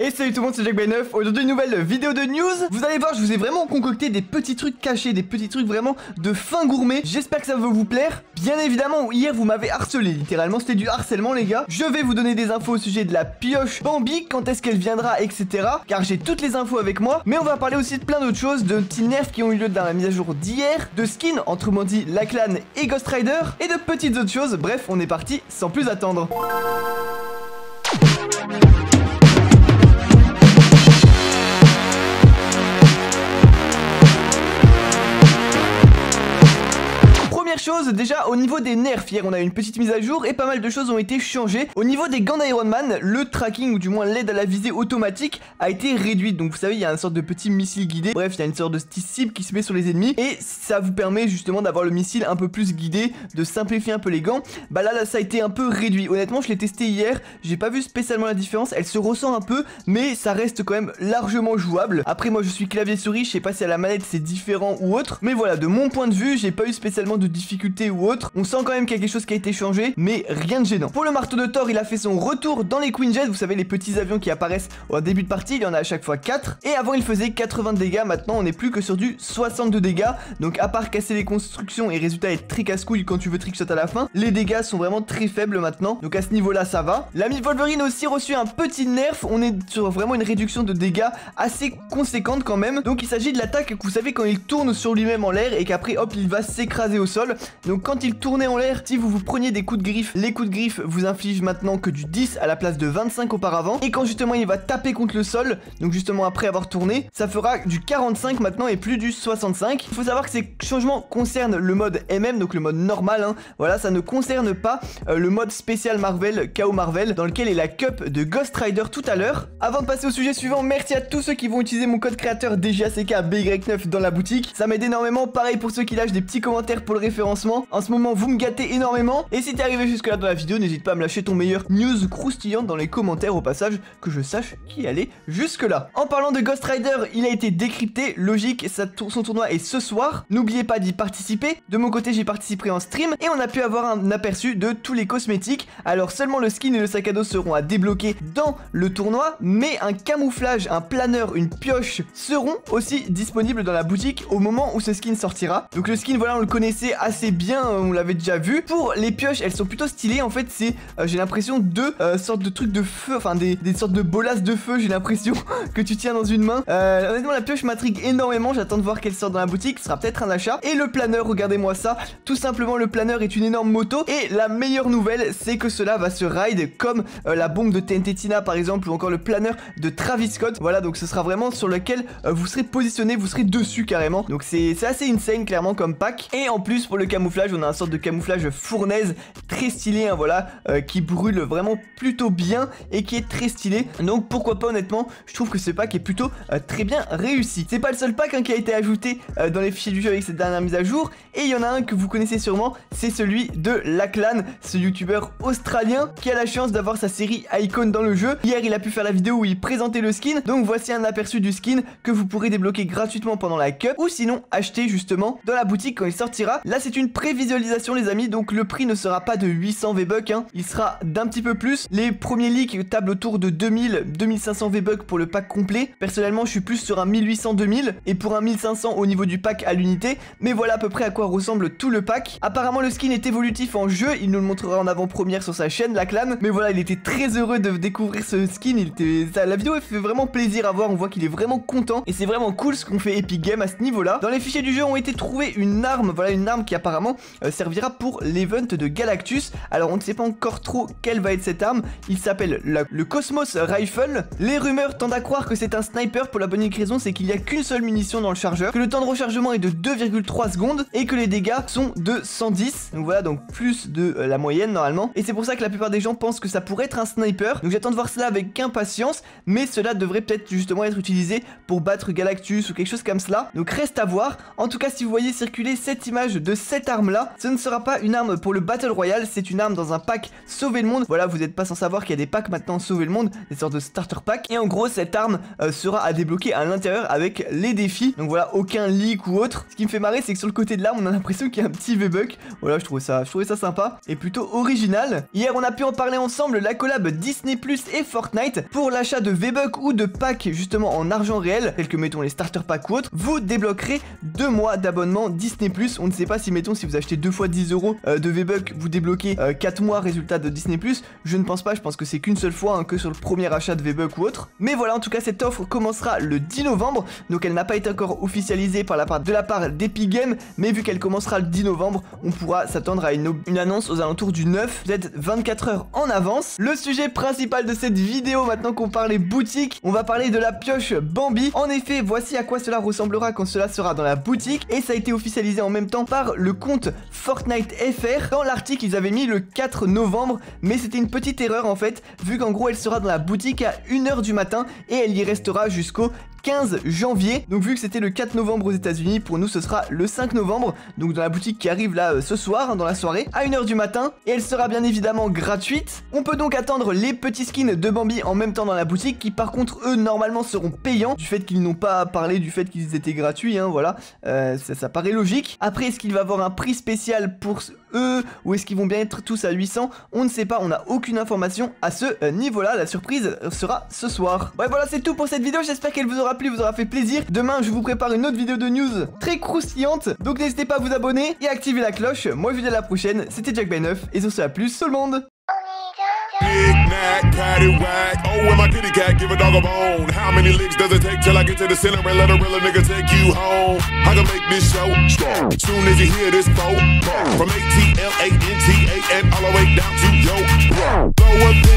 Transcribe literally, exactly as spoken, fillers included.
Et salut tout le monde, c'est Jack by neuf. Aujourd'hui une nouvelle vidéo de news. Vous allez voir, je vous ai vraiment concocté des petits trucs cachés, des petits trucs vraiment de fin gourmet. J'espère que ça va vous plaire. Bien évidemment, hier vous m'avez harcelé, littéralement c'était du harcèlement les gars. Je vais vous donner des infos au sujet de la pioche Bambi, quand est-ce qu'elle viendra, et cetera. Car j'ai toutes les infos avec moi. Mais on va parler aussi de plein d'autres choses, de petits nerfs qui ont eu lieu dans la mise à jour d'hier, de skins, autrement dit Lachlan et Ghost Rider, et de petites autres choses. Bref, on est parti sans plus attendre. Chose, déjà au niveau des nerfs, hier on a eu une petite mise à jour et pas mal de choses ont été changées. Au niveau des gants d'Iron Man, le tracking ou du moins l'aide à la visée automatique a été réduite. Donc vous savez, il y a une sorte de petit missile guidé. Bref, il y a une sorte de cible qui se met sur les ennemis et ça vous permet justement d'avoir le missile un peu plus guidé, de simplifier un peu les gants. Bah là, là ça a été un peu réduit. Honnêtement, je l'ai testé hier, j'ai pas vu spécialement la différence. Elle se ressent un peu, mais ça reste quand même largement jouable. Après, moi je suis clavier souris, je sais pas si à la manette c'est différent ou autre, mais voilà, de mon point de vue, j'ai pas eu spécialement de difficulté ou autre. On sent quand même quelque chose qui a été changé, mais rien de gênant. Pour le marteau de Thor, il a fait son retour dans les Queen Jet. Vous savez, les petits avions qui apparaissent au début de partie, il y en a à chaque fois quatre. Et avant, il faisait quatre-vingts de dégâts. Maintenant, on n'est plus que sur du soixante-deux dégâts. Donc, à part casser les constructions et résultat être très casse-couille quand tu veux trickshot à la fin, les dégâts sont vraiment très faibles maintenant. Donc, à ce niveau-là, ça va. L'ami Wolverine a aussi reçu un petit nerf. On est sur vraiment une réduction de dégâts assez conséquente quand même. Donc, il s'agit de l'attaque que vous savez quand il tourne sur lui-même en l'air et qu'après, hop, il va s'écraser au sol. Donc quand il tournait en l'air, si vous vous preniez des coups de griffe, les coups de griffe vous infligent maintenant que du dix à la place de vingt-cinq auparavant. Et quand justement il va taper contre le sol, donc justement après avoir tourné, ça fera du quarante-cinq maintenant et plus du soixante-cinq. Il faut savoir que ces changements concernent le mode M M, donc le mode normal, hein. Voilà, ça ne concerne pas euh, le mode spécial Marvel, K O Marvel, dans lequel est la cup de Ghost Rider tout à l'heure. Avant de passer au sujet suivant, merci à tous ceux qui vont utiliser mon code créateur D J A C K B Y neuf dans la boutique. Ça m'aide énormément, pareil pour ceux qui lâchent des petits commentaires pour le référencement. En ce moment, vous me gâtez énormément. Et si t'es arrivé jusque là dans la vidéo, n'hésite pas à me lâcher ton meilleur news croustillant dans les commentaires au passage, que je sache qui allait jusque là. En parlant de Ghost Rider, il a été décrypté, logique, sa tour, son tournoi est ce soir. N'oubliez pas d'y participer. De mon côté, j'y participerai en stream et on a pu avoir un aperçu de tous les cosmétiques. Alors seulement le skin et le sac à dos seront à débloquer dans le tournoi, mais un camouflage, un planeur, une pioche seront aussi disponibles dans la boutique au moment où ce skin sortira. Donc le skin, voilà, on le connaissait assez bien, on l'avait déjà vu. Pour les pioches, elles sont plutôt stylées. En fait, c'est, euh, j'ai l'impression, deux euh, sortes de trucs de feu, enfin des, des sortes de bolasses de feu, j'ai l'impression, que tu tiens dans une main. Euh, honnêtement, la pioche m'intrigue énormément. J'attends de voir qu'elle sort dans la boutique. Ce sera peut-être un achat. Et le planeur, regardez-moi ça. Tout simplement, le planeur est une énorme moto. Et la meilleure nouvelle, c'est que cela va se ride comme euh, la bombe de T N T Tina, par exemple, ou encore le planeur de Travis Scott. Voilà, donc ce sera vraiment sur lequel euh, vous serez positionné, vous serez dessus carrément. Donc c'est assez insane, clairement, comme pack. Et en plus, pour le camouflage, on a un sorte de camouflage fournaise très stylé, hein, voilà, euh, qui brûle vraiment plutôt bien et qui est très stylé. Donc pourquoi pas, honnêtement, je trouve que ce pack est plutôt euh, très bien réussi. C'est pas le seul pack, hein, qui a été ajouté euh, dans les fichiers du jeu avec cette dernière mise à jour. Et il y en a un que vous connaissez sûrement, c'est celui de Lachlan, ce youtubeur australien qui a la chance d'avoir sa série Icon dans le jeu. Hier, il a pu faire la vidéo où il présentait le skin. Donc voici un aperçu du skin que vous pourrez débloquer gratuitement pendant la cup ou sinon acheter justement dans la boutique quand il sortira. Là, c'est une prévisualisation, les amis, donc le prix ne sera pas de huit cents V-Bucks, hein. Il sera d'un petit peu plus. Les premiers leaks tablent autour de deux mille, deux mille cinq cents V-Bucks pour le pack complet. Personnellement, je suis plus sur un mille huit cents, deux mille et pour un mille cinq cents au niveau du pack à l'unité. Mais voilà à peu près à quoi ressemble tout le pack. Apparemment, le skin est évolutif en jeu. Il nous le montrera en avant-première sur sa chaîne, Lachlan. Mais voilà, il était très heureux de découvrir ce skin. Il était... Ça, la vidéo fait vraiment plaisir à voir. On voit qu'il est vraiment content et c'est vraiment cool ce qu'on fait Epic Games à ce niveau-là. Dans les fichiers du jeu ont été trouvés une arme. Voilà, une arme qui apparemment euh, servira pour l'event de Galactus. Alors on ne sait pas encore trop quelle va être cette arme. Il s'appelle le Cosmos Rifle. Les rumeurs tendent à croire que c'est un sniper pour la bonne unique raison, c'est qu'il n'y a qu'une seule munition dans le chargeur, que le temps de rechargement est de deux virgule trois secondes et que les dégâts sont de cent dix. Donc voilà, donc plus de euh, la moyenne normalement. Et c'est pour ça que la plupart des gens pensent que ça pourrait être un sniper. Donc j'attends de voir cela avec impatience, mais cela devrait peut-être justement être utilisé pour battre Galactus ou quelque chose comme cela. Donc reste à voir. En tout cas, si vous voyez circuler cette image de cette arme là, ce ne sera pas une arme pour le Battle Royale, c'est une arme dans un pack Sauver le Monde. Voilà, vous n'êtes pas sans savoir qu'il y a des packs maintenant Sauver le Monde, des sortes de starter pack. Et en gros, cette arme euh, sera à débloquer à l'intérieur avec les défis. Donc voilà, aucun leak ou autre. Ce qui me fait marrer, c'est que sur le côté de l'arme, on a l'impression qu'il y a un petit V-Buck. Voilà, je trouvais ça, je trouvais ça sympa et plutôt original. Hier, on a pu en parler ensemble, la collab Disney plus et Fortnite. Pour l'achat de V-Buck ou de packs justement en argent réel, tels que mettons les starter packs ou autres, vous débloquerez deux mois d'abonnement Disney plus. On ne sait pas si mettons si vous achetez deux fois dix euros euh, de V-Buck, vous débloquez euh, quatre mois résultat de Disney plus. Je ne pense pas, je pense que c'est qu'une seule fois, hein, que sur le premier achat de V-Buck ou autre. Mais voilà, en tout cas, cette offre commencera le dix novembre. Donc elle n'a pas été encore officialisée par la part, de la part d'Epic Games, mais vu qu'elle commencera le dix novembre, on pourra s'attendre à une, une annonce aux alentours du neuf, peut-être vingt-quatre heures en avance. Le sujet principal de cette vidéo, maintenant qu'on parlait boutique, on va parler de la pioche Bambi. En effet, voici à quoi cela ressemblera quand cela sera dans la boutique, et ça a été officialisé en même temps par le compte Fortnite F R. Dans l'article, ils avaient mis le quatre novembre, mais c'était une petite erreur en fait, vu qu'en gros elle sera dans la boutique à une heure du matin et elle y restera jusqu'au quinze janvier. Donc vu que c'était le quatre novembre aux États-Unis, pour nous ce sera le cinq novembre, donc dans la boutique qui arrive là euh, ce soir, hein, dans la soirée, à une heure du matin, et elle sera bien évidemment gratuite. On peut donc attendre les petits skins de Bambi en même temps dans la boutique, qui par contre eux normalement seront payants, du fait qu'ils n'ont pas parlé du fait qu'ils étaient gratuits, hein, voilà, euh, ça, ça paraît logique. Après, est-ce qu'il va y avoir un prix spécial pour eux, ou est-ce qu'ils vont bien être tous à huit cents? On ne sait pas, on n'a aucune information à ce euh, niveau-là, la surprise sera ce soir. Ouais, voilà, c'est tout pour cette vidéo, j'espère qu'elle vous aura plu, vous aura fait plaisir. Demain, je vous prépare une autre vidéo de news très croustillante, donc n'hésitez pas à vous abonner et à activer la cloche. Moi, je vous dis à la prochaine, c'était Jack Ben neuf, et sur ce, à plus tout le monde. Big Mac, patty whack. Oh, and my kitty cat, give a dog a bone. How many licks does it take till I get to the center and let a real nigga take you home? I can make this show strong. Soon as you hear this phone, from A T L A N T A and all the way down to yo, bro. Blow up